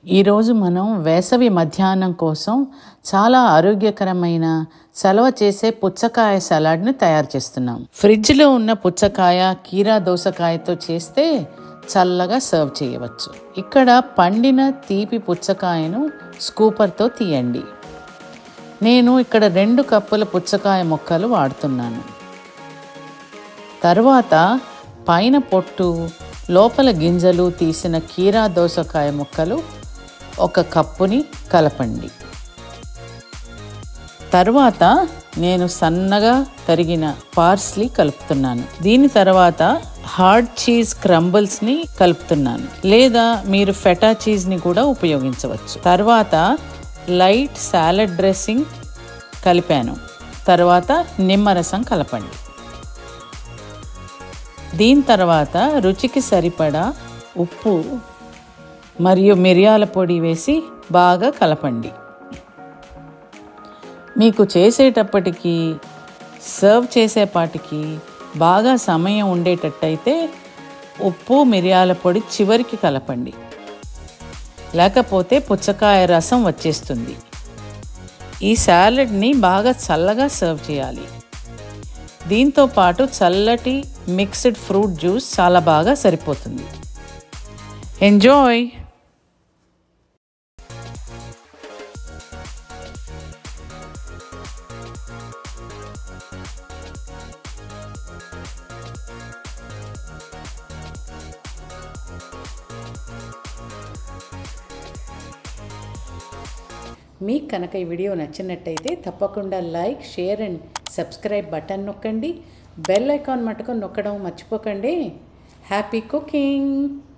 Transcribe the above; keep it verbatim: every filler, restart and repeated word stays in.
ఈరోజు మనం వేసవి మధ్యాహ్నం కోసం చాలా ఆరోగ్యకరమైన చలవ చేసే పుచ్చకాయ సలాడ్ని తయారు చేస్తున్నాం. ఫ్రిడ్జ్లో ఉన్న పుచ్చకాయ కీరా దోసకాయతో చేస్తే చల్లగా సర్వ్ చేయవచ్చు. ఇక్కడ పండిన తీపి పుచ్చకాయను స్కూపర్తో తీయండి. నేను ఇక్కడ రెండు కప్పుల పుచ్చకాయ ముక్కలు వాడుతున్నాను. తర్వాత పైన పొట్టు లోపల గింజలు తీసిన కీరా దోసకాయ ముక్కలు ఒక కప్పుని కలపండి. తర్వాత నేను సన్నగా తరిగిన పార్స్లీ కలుపుతున్నాను. దీని తర్వాత హార్డ్ చీజ్ క్రంబుల్స్ని కలుపుతున్నాను, లేదా మీరు ఫెటా చీజ్ని కూడా ఉపయోగించవచ్చు. తర్వాత లైట్ సాలడ్ డ్రెస్సింగ్ కలిపాను. తర్వాత నిమ్మరసం కలపండి. దీని తర్వాత రుచికి సరిపడా ఉప్పు మరియు మిరియాల పొడి వేసి బాగా కలపండి. మీకు చేసేటప్పటికి సర్వ్ చేసేపాటికి బాగా సమయం ఉండేటట్టయితే ఉప్పు మిరియాల పొడి చివరికి కలపండి, లేకపోతే పుచ్చకాయ రసం వచ్చేస్తుంది. ఈ సాలడ్ని బాగా చల్లగా సర్వ్ చేయాలి. దీంతో పాటు చల్లటి మిక్స్డ్ ఫ్రూట్ జ్యూస్ చాలా బాగా సరిపోతుంది. ఎంజాయ్. మీకు కనుక ఈ వీడియో నచ్చినట్టయితే తప్పకుండా like, share and subscribe button నొక్కండి. బెల్ ఐకాన్ మటుకు నొక్కడం మర్చిపోకండి. Happy cooking.